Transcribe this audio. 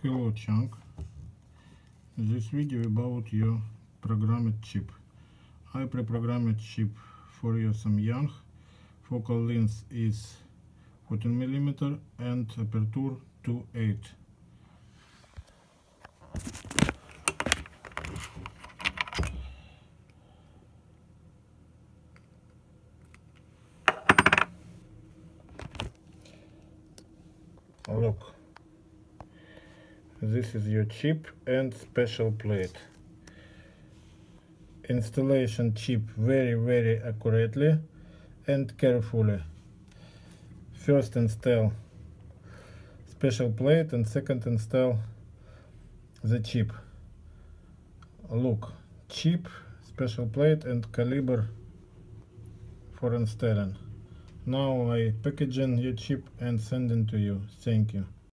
Hello Chung, this video about your programmed chip. I pre-programmed chip for your Samyang. Focal length is 14 mm and aperture 2.8. Look, this is your chip and special plate. Installation chip very accurately and carefully. First install special plate and second install the chip. Look, chip, special plate and caliber for installing. Now I packaging your chip and sending to you. Thank you.